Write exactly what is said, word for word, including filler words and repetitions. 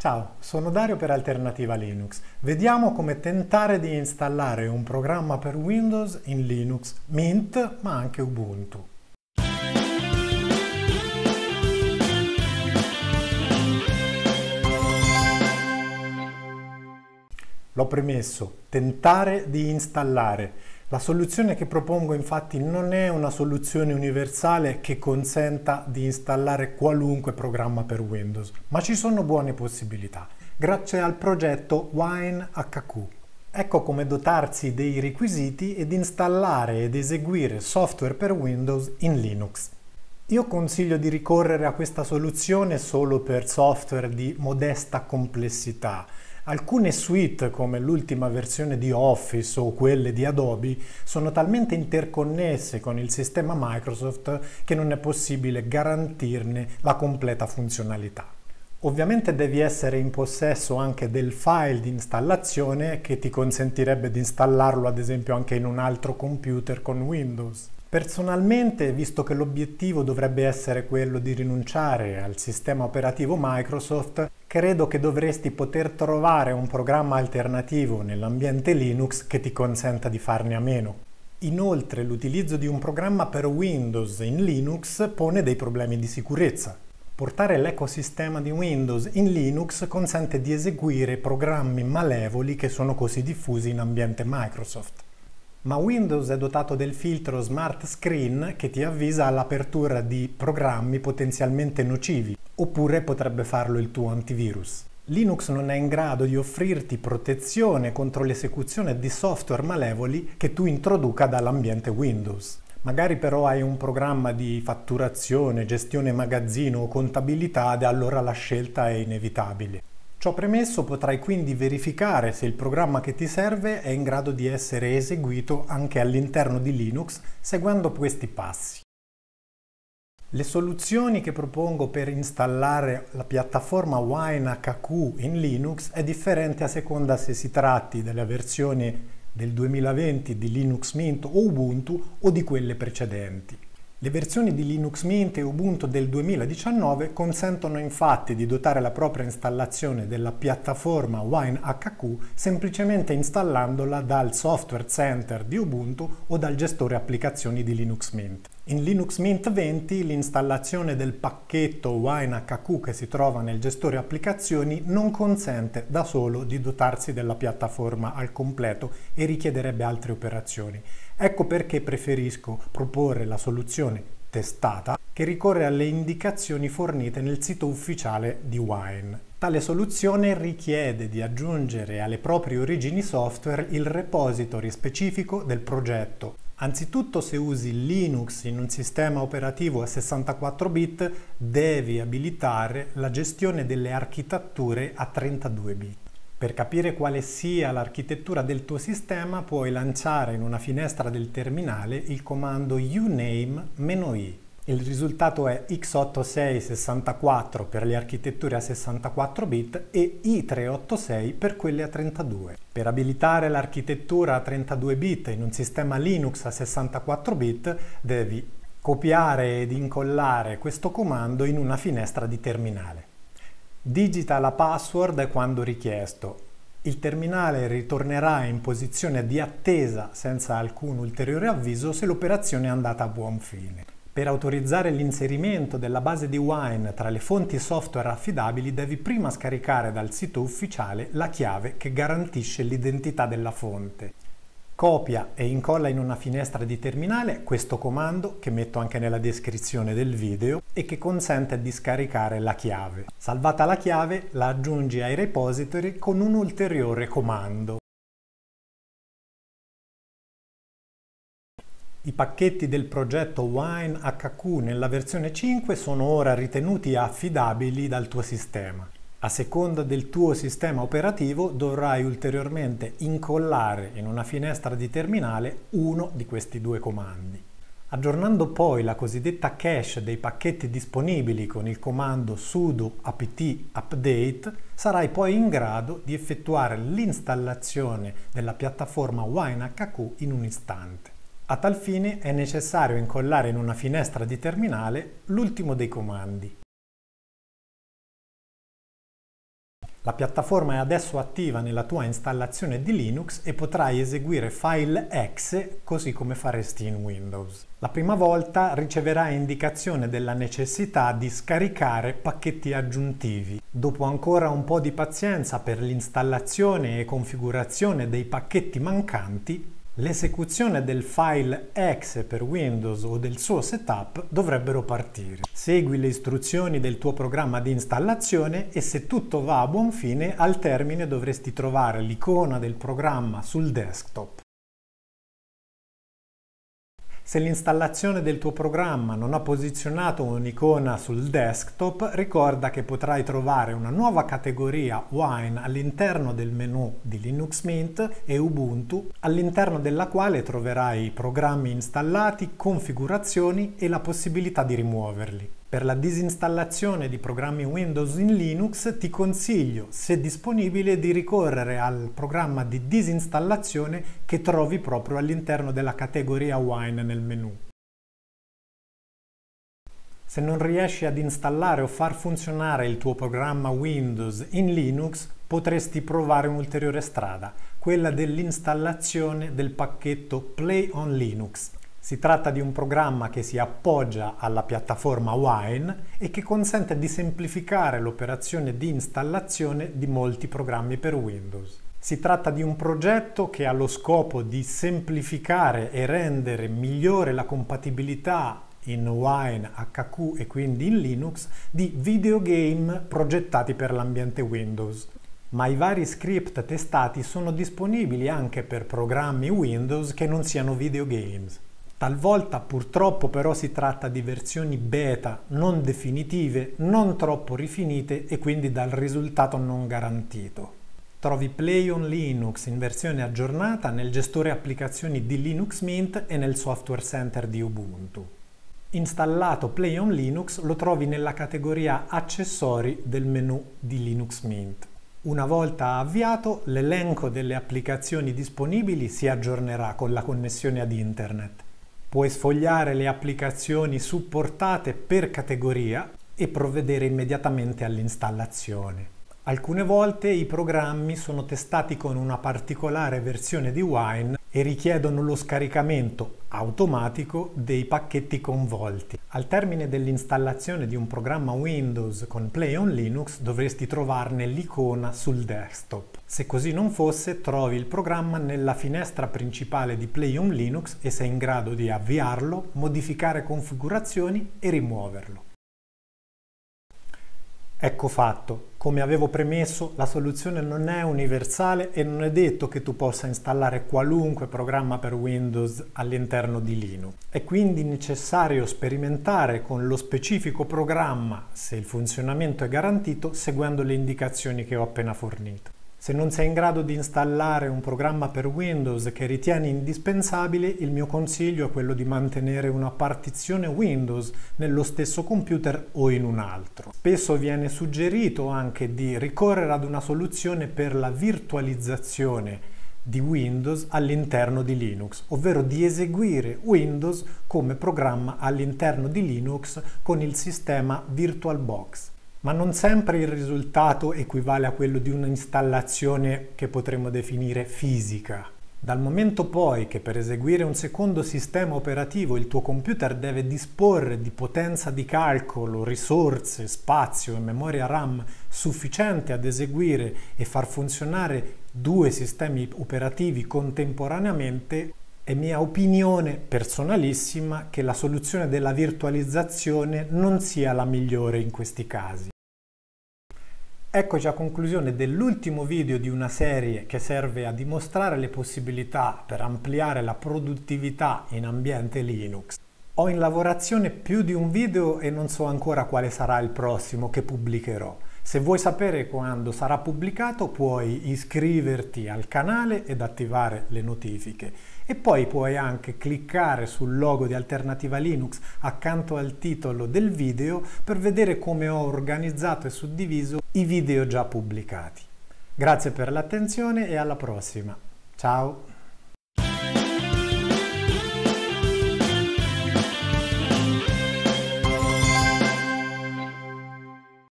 Ciao, sono Dario per Alternativa Linux. Vediamo come tentare di installare un programma per Windows in Linux, Mint, ma anche Ubuntu. L'ho premesso, tentare di installare. La soluzione che propongo infatti non è una soluzione universale che consenta di installare qualunque programma per Windows, ma ci sono buone possibilità, grazie al progetto Wine acca cu. Ecco come dotarsi dei requisiti ed installare ed eseguire software per Windows in Linux. Io consiglio di ricorrere a questa soluzione solo per software di modesta complessità. Alcune suite, come l'ultima versione di Office o quelle di Adobe, sono talmente interconnesse con il sistema Microsoft che non è possibile garantirne la completa funzionalità. Ovviamente devi essere in possesso anche del file di installazione che ti consentirebbe di installarlo ad esempio anche in un altro computer con Windows. Personalmente, visto che l'obiettivo dovrebbe essere quello di rinunciare al sistema operativo Microsoft, credo che dovresti poter trovare un programma alternativo nell'ambiente Linux che ti consenta di farne a meno. Inoltre, l'utilizzo di un programma per Windows in Linux pone dei problemi di sicurezza. Portare l'ecosistema di Windows in Linux consente di eseguire programmi malevoli che sono così diffusi in ambiente Microsoft. Ma Windows è dotato del filtro Smart Screen che ti avvisa all'apertura di programmi potenzialmente nocivi, oppure potrebbe farlo il tuo antivirus. Linux non è in grado di offrirti protezione contro l'esecuzione di software malevoli che tu introduca dall'ambiente Windows. Magari però hai un programma di fatturazione, gestione magazzino o contabilità ed allora la scelta è inevitabile. Ciò premesso, potrai quindi verificare se il programma che ti serve è in grado di essere eseguito anche all'interno di Linux seguendo questi passi. Le soluzioni che propongo per installare la piattaforma Wine acca cu in Linux è differente a seconda se si tratti della versione del duemilaventi di Linux Mint o Ubuntu o di quelle precedenti. Le versioni di Linux Mint e Ubuntu del duemiladiciannove consentono infatti di dotare la propria installazione della piattaforma Wine acca cu semplicemente installandola dal Software Center di Ubuntu o dal gestore applicazioni di Linux Mint. In Linux Mint venti l'installazione del pacchetto Wine acca cu che si trova nel gestore applicazioni non consente da solo di dotarsi della piattaforma al completo e richiederebbe altre operazioni. Ecco perché preferisco proporre la soluzione testata che ricorre alle indicazioni fornite nel sito ufficiale di Wine. Tale soluzione richiede di aggiungere alle proprie origini software il repository specifico del progetto. Anzitutto, se usi Linux in un sistema operativo a sessantaquattro bit, devi abilitare la gestione delle architetture a trentadue bit. Per capire quale sia l'architettura del tuo sistema, puoi lanciare in una finestra del terminale il comando uname-i. Il risultato è x ottantasei sessantaquattro per le architetture a sessantaquattro bit e i trecentoottantasei per quelle a trentadue. Per abilitare l'architettura a trentadue bit in un sistema Linux a sessantaquattro bit, devi copiare ed incollare questo comando in una finestra di terminale. Digita la password quando richiesto. Il terminale ritornerà in posizione di attesa senza alcun ulteriore avviso se l'operazione è andata a buon fine. Per autorizzare l'inserimento della base di Wine tra le fonti software affidabili devi prima scaricare dal sito ufficiale la chiave che garantisce l'identità della fonte. Copia e incolla in una finestra di terminale questo comando che metto anche nella descrizione del video e che consente di scaricare la chiave. Salvata la chiave, la aggiungi ai repository con un ulteriore comando. I pacchetti del progetto Wine acca cu nella versione cinque sono ora ritenuti affidabili dal tuo sistema. A seconda del tuo sistema operativo dovrai ulteriormente incollare in una finestra di terminale uno di questi due comandi. Aggiornando poi la cosiddetta cache dei pacchetti disponibili con il comando sudo apt update, sarai poi in grado di effettuare l'installazione della piattaforma Wine acca cu in un istante. A tal fine è necessario incollare in una finestra di terminale l'ultimo dei comandi. La piattaforma è adesso attiva nella tua installazione di Linux e potrai eseguire file exe così come faresti in Windows. La prima volta riceverai indicazione della necessità di scaricare pacchetti aggiuntivi. Dopo ancora un po' di pazienza per l'installazione e configurazione dei pacchetti mancanti, l'esecuzione del file exe per Windows o del suo setup dovrebbero partire. Segui le istruzioni del tuo programma di installazione e se tutto va a buon fine, al termine dovresti trovare l'icona del programma sul desktop. Se l'installazione del tuo programma non ha posizionato un'icona sul desktop, ricorda che potrai trovare una nuova categoria Wine all'interno del menu di Linux Mint e Ubuntu, all'interno della quale troverai programmi installati, configurazioni e la possibilità di rimuoverli. Per la disinstallazione di programmi Windows in Linux ti consiglio, se disponibile, di ricorrere al programma di disinstallazione che trovi proprio all'interno della categoria Wine nel menu. Se non riesci ad installare o far funzionare il tuo programma Windows in Linux, potresti provare un'ulteriore strada, quella dell'installazione del pacchetto Play on Linux. Si tratta di un programma che si appoggia alla piattaforma Wine e che consente di semplificare l'operazione di installazione di molti programmi per Windows. Si tratta di un progetto che ha lo scopo di semplificare e rendere migliore la compatibilità in Wine, acca cu e quindi in Linux di videogame progettati per l'ambiente Windows. Ma i vari script testati sono disponibili anche per programmi Windows che non siano videogames. Talvolta purtroppo però si tratta di versioni beta non definitive, non troppo rifinite e quindi dal risultato non garantito. Trovi Play on Linux in versione aggiornata nel gestore applicazioni di Linux Mint e nel Software Center di Ubuntu. Installato Play on Linux lo trovi nella categoria Accessori del menu di Linux Mint. Una volta avviato, l'elenco delle applicazioni disponibili si aggiornerà con la connessione ad Internet. Puoi sfogliare le applicazioni supportate per categoria e provvedere immediatamente all'installazione. Alcune volte i programmi sono testati con una particolare versione di Wine e richiedono lo scaricamento automatico dei pacchetti coinvolti. Al termine dell'installazione di un programma Windows con Play on Linux dovresti trovarne l'icona sul desktop. Se così non fosse, trovi il programma nella finestra principale di Play on Linux e sei in grado di avviarlo, modificare configurazioni e rimuoverlo. Ecco fatto. Come avevo premesso, la soluzione non è universale e non è detto che tu possa installare qualunque programma per Windows all'interno di Linux. È quindi necessario sperimentare con lo specifico programma se il funzionamento è garantito seguendo le indicazioni che ho appena fornito. Se non sei in grado di installare un programma per Windows che ritieni indispensabile, il mio consiglio è quello di mantenere una partizione Windows nello stesso computer o in un altro. Spesso viene suggerito anche di ricorrere ad una soluzione per la virtualizzazione di Windows all'interno di Linux, ovvero di eseguire Windows come programma all'interno di Linux con il sistema VirtualBox. Ma non sempre il risultato equivale a quello di un'installazione che potremmo definire fisica. Dal momento poi che per eseguire un secondo sistema operativo il tuo computer deve disporre di potenza di calcolo, risorse, spazio e memoria RAM sufficiente ad eseguire e far funzionare due sistemi operativi contemporaneamente, è mia opinione personalissima che la soluzione della virtualizzazione non sia la migliore in questi casi. Eccoci a conclusione dell'ultimo video di una serie che serve a dimostrare le possibilità per ampliare la produttività in ambiente Linux. Ho in lavorazione più di un video e non so ancora quale sarà il prossimo che pubblicherò. Se vuoi sapere quando sarà pubblicato puoi iscriverti al canale ed attivare le notifiche e poi puoi anche cliccare sul logo di Alternativa Linux accanto al titolo del video per vedere come ho organizzato e suddiviso i video già pubblicati. Grazie per l'attenzione e alla prossima. Ciao!